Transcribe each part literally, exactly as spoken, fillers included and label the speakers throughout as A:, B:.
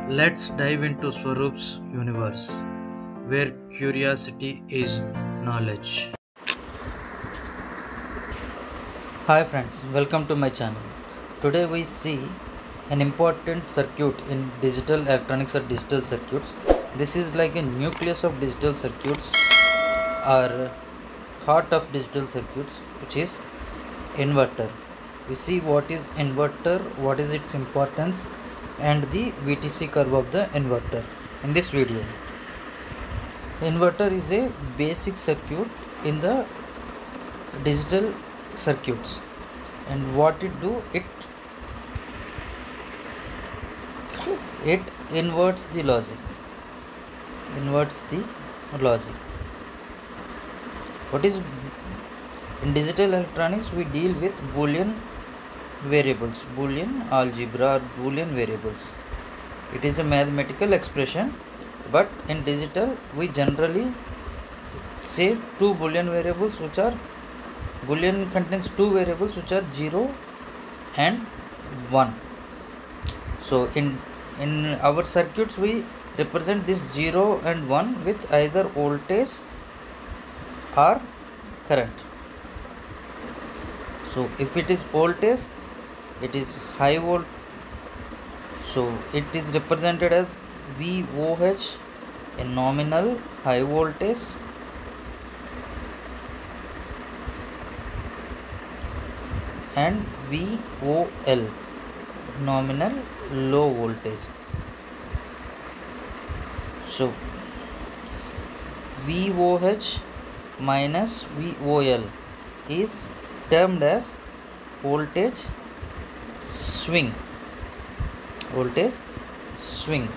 A: Let's dive into Swaroop's universe, where curiosity is knowledge. Hi friends, welcome to my channel. Today we see an important circuit in digital electronics or digital circuits. This is like a nucleus of digital circuits or heart of digital circuits, which is inverter. We see what is inverter, what is its importance, and the V T C curve of the inverter in this video. Inverter is a basic circuit in the digital circuits, and what it do, it it inverts the logic inverts the logic. What is in digital electronics? We deal with boolean variables, boolean algebra or boolean variables. It is a mathematical expression, but in digital we generally say two boolean variables, which are boolean contains two variables which are zero and one. So in in our circuits we represent this zero and one with either voltage or current. So if it is voltage, it is high volt, so it is represented as V O H, a nominal high voltage, and V O L, nominal low voltage. So V O H minus V O L is termed as voltage swing. Voltage swing.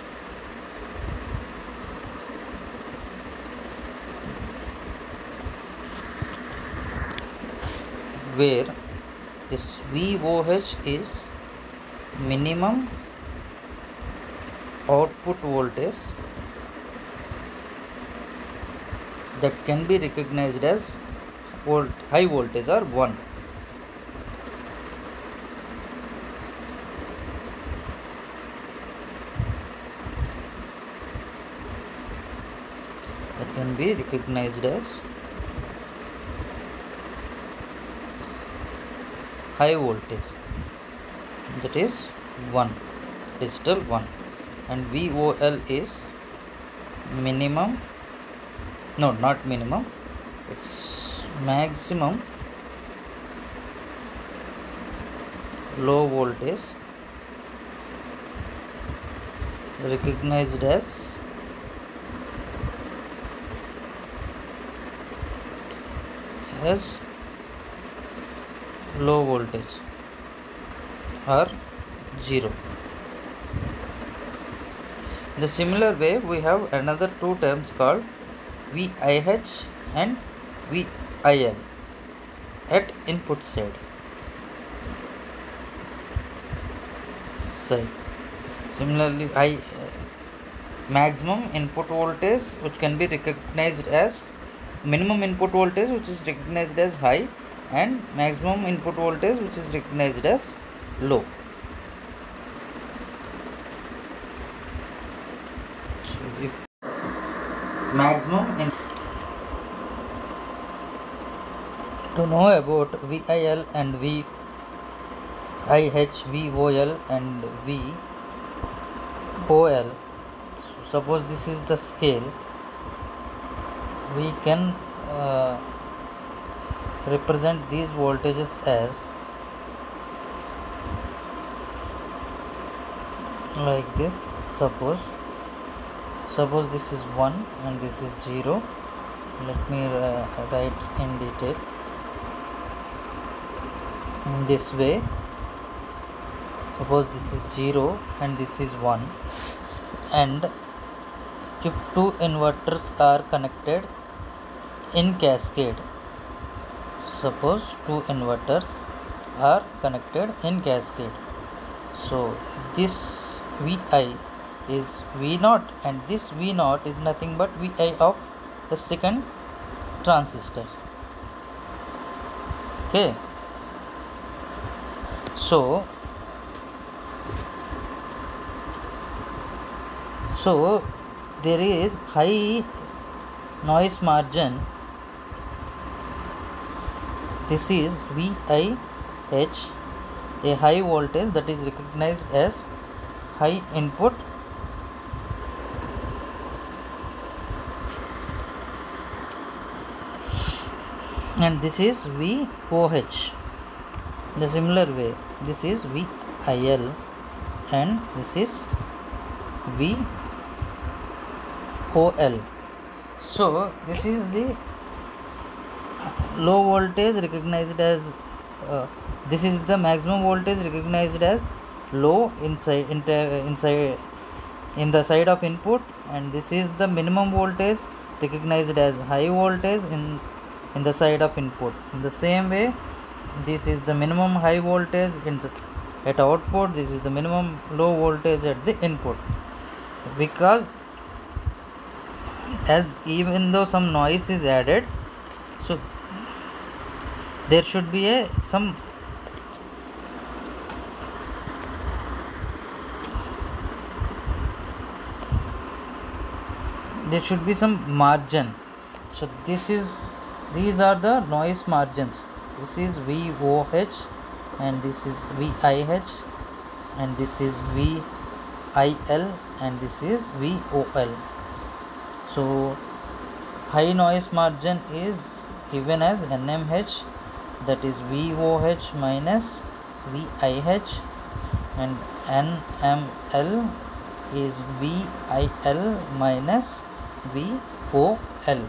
A: Where this V O H is minimum output voltage that can be recognized as volt high voltage or one. That can be recognized as high voltage, that is one, digital one, and V O L is minimum, no, not minimum, it's maximum low voltage recognized as as low voltage or zero. In the similar way, we have another two terms called V I H and V I L at input side. side. Similarly, I maximum input voltage, which can be recognized as minimum input voltage, which is recognized as high, and maximum input voltage, which is recognized as low. So if maximum in to know about V I L and V I H, V O L and V O L, so suppose this is the scale, we can uh, represent these voltages as like this. Suppose suppose this is one and this is zero. Let me uh, write in detail in this way. Suppose this is zero and this is one, and if two inverters are connected in cascade, suppose two inverters are connected in cascade, so this V I is V naught, and this V naught is nothing but V I of the second transistor. Okay, so So there is high noise margin. This is V I H, a high voltage that is recognized as high input and this is V O H. The similar way, this is V I L and this is V O L. So this is the low voltage recognized as uh, this is the maximum voltage recognized as low inside inside in the side of input, and this is the minimum voltage recognized as high voltage in in the side of input. In the same way, this is the minimum high voltage in at output, this is the minimum low voltage at the input, because as even though some noise is added, so there should be a some there should be some margin. So this is these are the noise margins. This is V O H and this is V I H and this is V I L and this is V O L. So high noise margin is given as N M H, that is V O H minus V I H, and N M L is V I L minus V O L,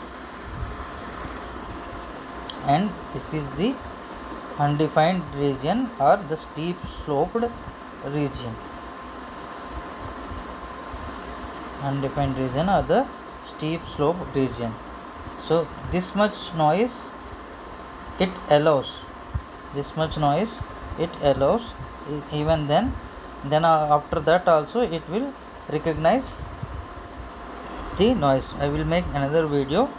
A: and this is the undefined region or the steep sloped region. Undefined region or the steep slope region. So this much noise it allows, this much noise it allows, even then then after that also it will recognize the noise. I will make another video,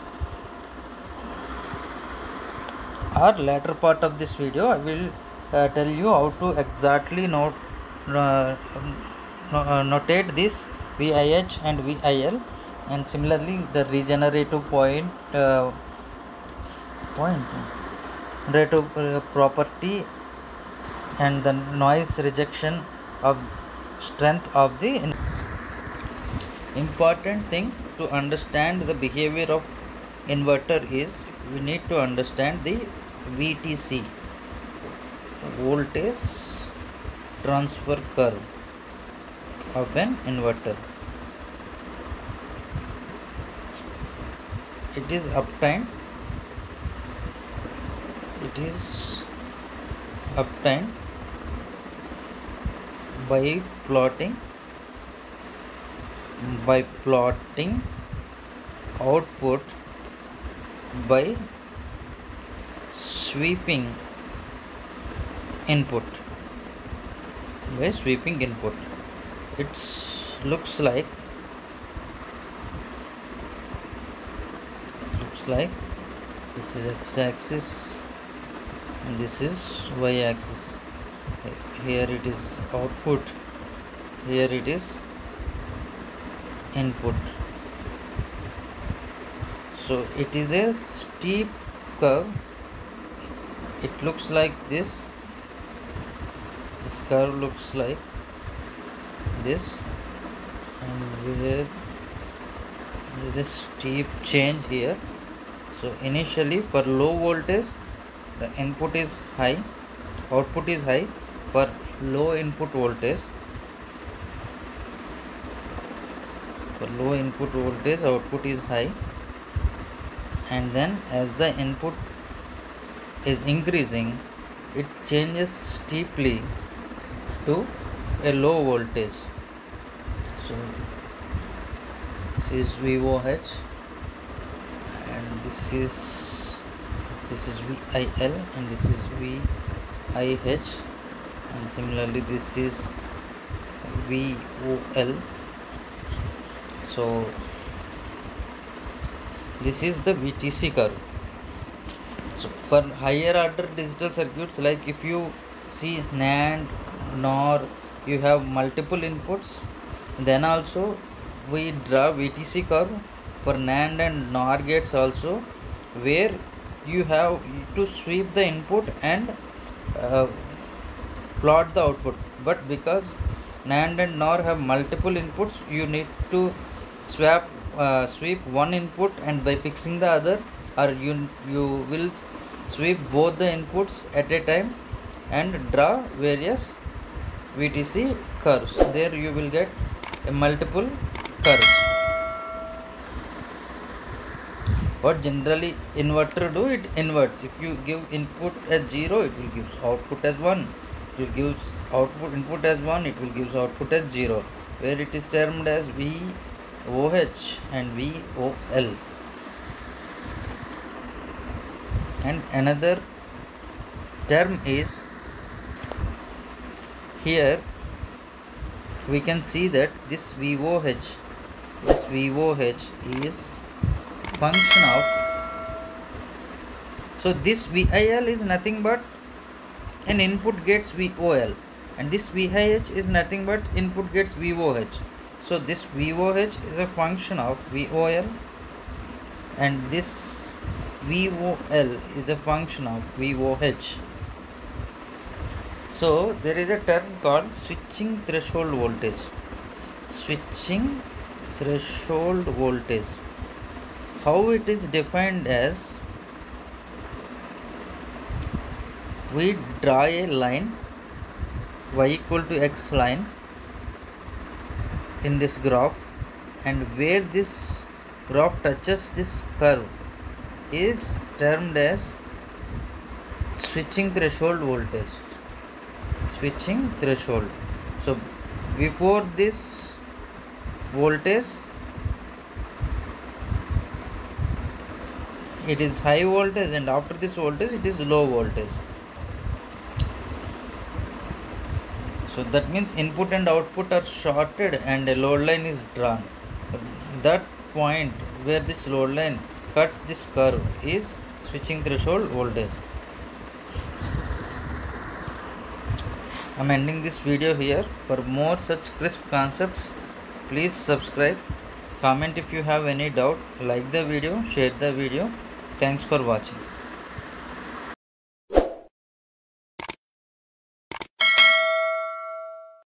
A: or later part of this video I will uh, tell you how to exactly note uh, notate this V I H and V I L, and similarly the regenerative point uh, point regenerative uh, property and the noise rejection of strength of the important thing to understand the behavior of inverter is we need to understand the V T C, voltage transfer curve of an inverter. It is obtained it is obtained by plotting by plotting output by sweeping input by sweeping input. It looks like looks like this is x-axis and this is y-axis. Here it is output, here it is input. So it is a steep curve. It looks like this. This curve looks like this, and where there is steep change here. So initially for low voltage the input is high, output is high. For low input voltage, for low input voltage output is high, and then as the input is increasing it changes steeply to a low voltage. So this is V O H and this is this is V I L and this is V I H, and similarly this is V O L. So this is the V T C curve. So for higher order digital circuits, like if you see NAND, NOR, you have multiple inputs, then also we draw V T C curve for NAND and NOR gates also, where you have to sweep the input and uh, plot the output. But because NAND and NOR have multiple inputs, you need to swap uh, sweep one input, and by fixing the other, or you you will sweep both the inputs at a time and draw various V T C curves. There you will get a multiple curves. What generally inverter do, it inverts. If you give input as zero, it will give output as one. It will give output input as one, it will give output as zero, where it is termed as V O H and V O L. And another term is, here we can see that this V O H, this V O H is function of, so this V I L is nothing but an input gets V O L, and this V I H is nothing but input gets V O H. So this V O H is a function of V O L, and this V O L is a function of V O H. So there is a term called switching threshold voltage. Switching threshold voltage. How it is defined as, we draw a line y equal to x line in this graph, and where this graph touches this curve is termed as switching threshold voltage. Switching threshold. So before this voltage, it is high voltage, and after this voltage it is low voltage. So that means input and output are shorted and a load line is drawn. That point where this load line cuts this curve is switching threshold voltage. I am ending this video here. For more such crisp concepts, please subscribe, comment if you have any doubt, like the video, share the video. Thanks for watching.